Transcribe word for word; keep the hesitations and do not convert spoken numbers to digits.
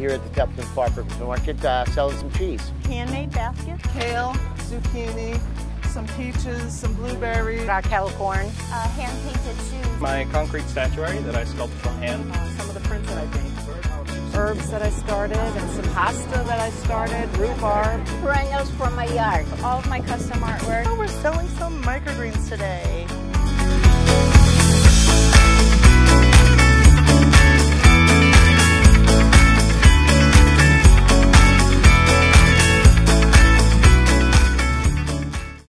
here at the Templeton Farmers Market uh, selling some cheese. Handmade baskets. Kale, zucchini, some peaches, some blueberries. Our kettle corn. Uh, hand-painted shoes. My concrete statuary that I sculpt from hand. Uh, some of the prints that I paint. Herbs that I started, and some pasta that I started, rhubarb. Perennials for my yard. All of my custom artwork. Oh, we're selling some microgreens today.